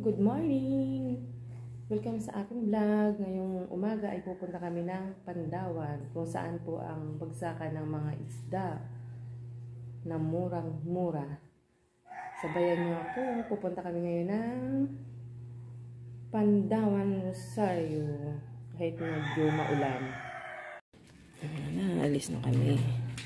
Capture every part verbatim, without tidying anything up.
Good morning! Welcome sa aking vlog. Ngayong umaga ay pupunta kami ng Pandawan kung saan po ang bagsakan ng mga isda na murang-mura. Sabayan niyo ako. Pupunta kami ngayon ng Pandawan, Rosario. Kahit medyo maulan. Ayan na, alis na kami.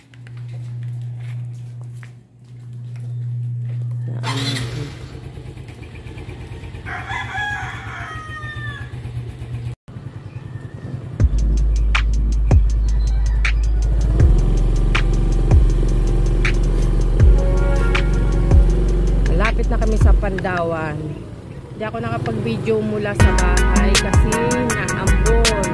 Malapit na kami sa Pandawan. Hindi ako nakapag-video mula sa bahay kasi naambon.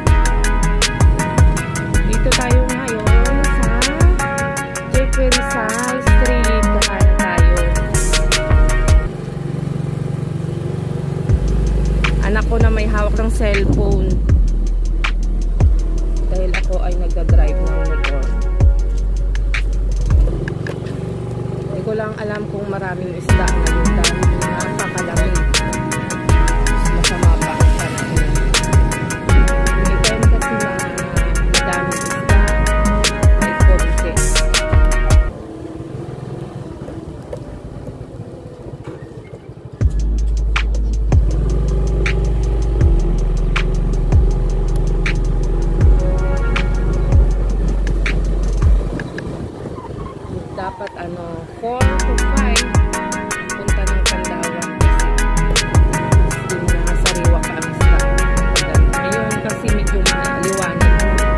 Dito tayo ngayon sa Jeffrey Rizal Street. Kakain tayo. Anak ko na may hawak ng cellphone dahil ako ay nagdadrive ng motor. Hindi ko lang alam kung maraming isda ngayon dahil napakalamig. Masama pa ang panahon. May time kasi na madaming isda ay konti. Dapat ano, four to five punta ng Pandawan kasi dun na sariwa ka ang isla. Ngayon kasi medyo liwanag.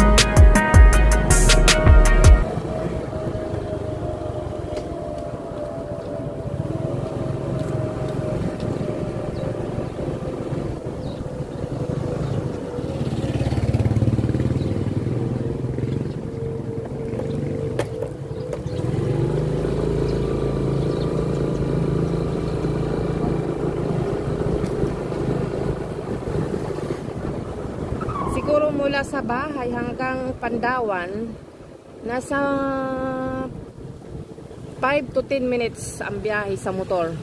Siguro mula sa bahay hanggang Pandawan, nasa five to ten minutes ang biyahe sa motor.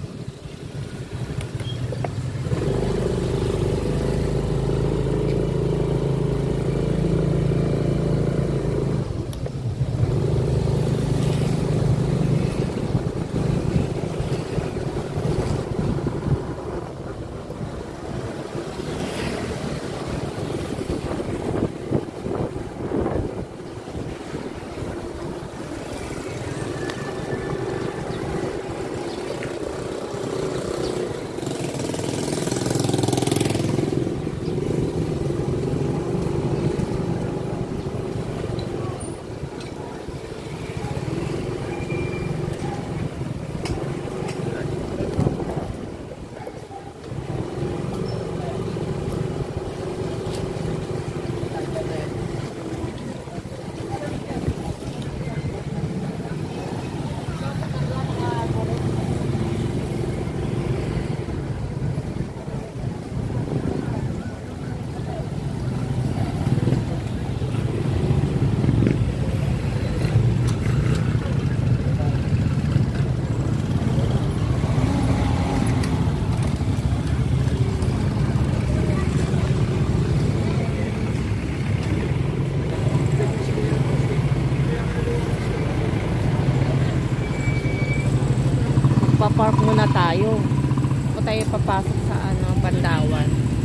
Papark muna tayo o tayo papasok sa ano, Pandawan.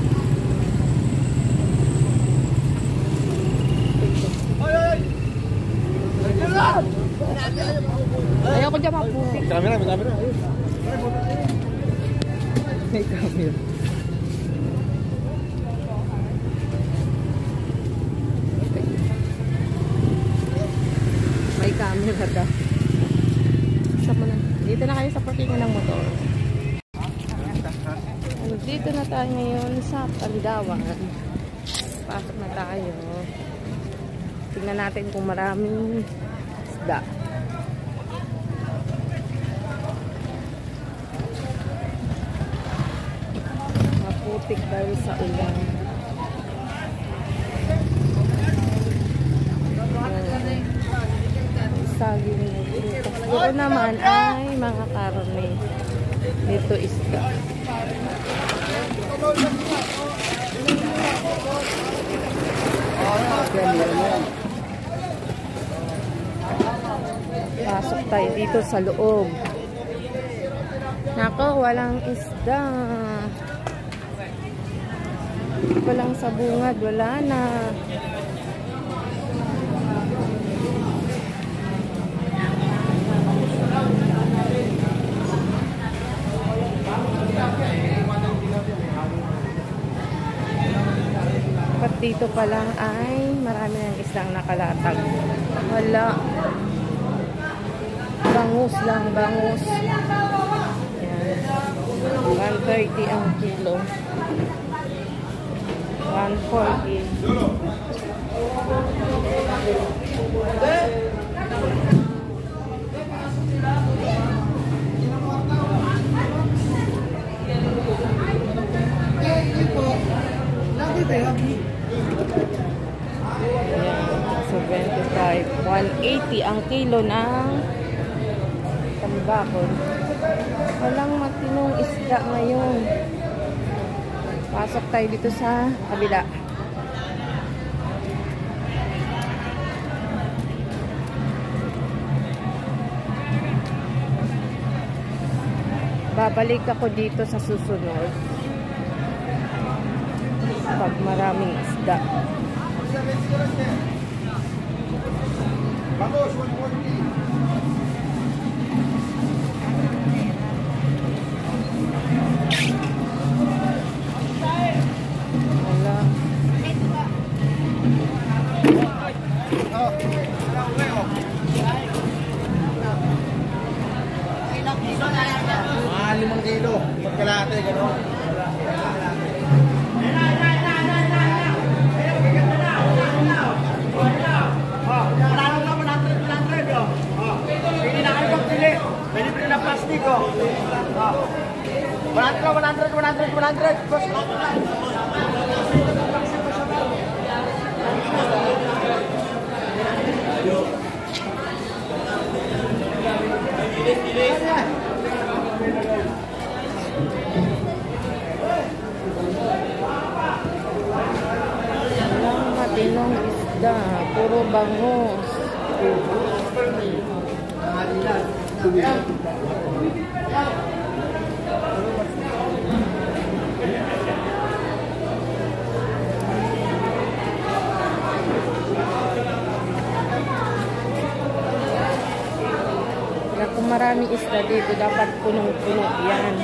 Ayaw ko dyan maputik. Camera, may camera. May camera. May camera ka. Dito na kayo sa parkingan ng motor. Dito na tayo ngayon sa Pandawan. Pasok na tayo. Tingnan natin kung maraming isda. Maputik dahil sa ulan. Saging. Doon naman ay mga karne. Dito isda. Pasok tayo dito sa loob. Nako, walang isda. Walang sabungad, wala na. Dapat dito pa lang ay marami ng isdang nakalatag. Wala. Bangus lang, bangus. Yan. one thirty ang kilo. one forty. seventy-five. one eighty ang kilo ng tambakol. Walang matinong isda ngayon. Pasok tayo dito sa kabila. Babalik ako dito sa susunod pag maraming isda. Vamos, one forty. Wala. Ah, limang kilo. Magkalate, gano'n. Pwede pa na plastic, oh. one hundred, one hundred, one hundred, one hundred. Walang matinong isda. Puro bangus. Kaya kung maraming isda dito, dapat punong-puno yan.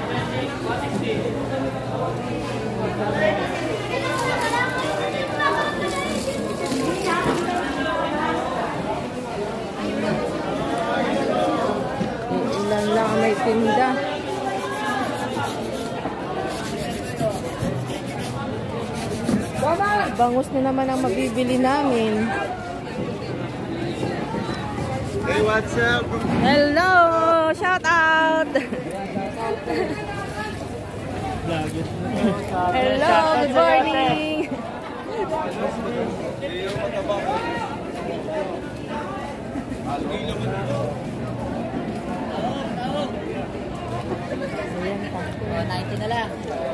Ilan lang may tinda. Bangus na naman ang mabibili namin. Hey, what's up? Hello! Shout out! Hello! Good morning! ninety na lang.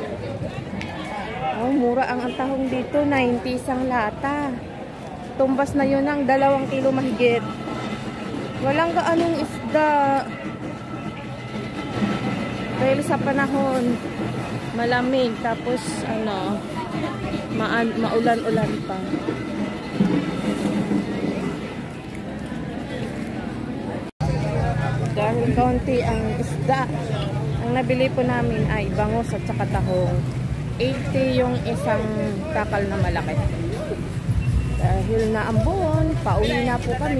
Oh, mura ang antahong dito. ninety isang lata. Tumbas na yun ng dalawang kilo mahigit. Walang gaanong isda. Dahil sa panahon, malamig. Tapos, ano, ma maulan-ulan pa. Dahil kaunti ang isda. Ang nabili po namin ay bangus at saka tahong. eighty yung isang takal na malaki. Dahil naambon, pauwi na po kami.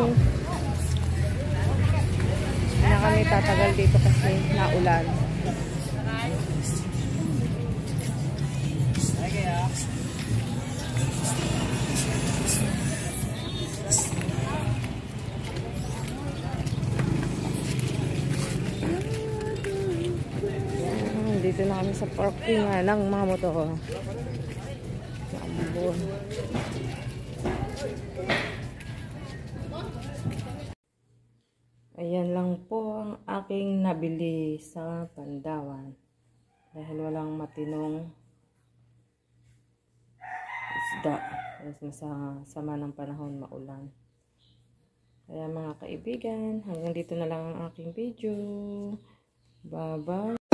Hindi na kami tatagal dito kasi naulan. Dito na kami sa parking ng mga motor. Naambon. Ayan lang po ang aking nabili sa Pandawan. Dahil walang matinong isda. Sa sama ng panahon, maulan. Kaya mga kaibigan, hanggang dito na lang ang aking video. Bye-bye.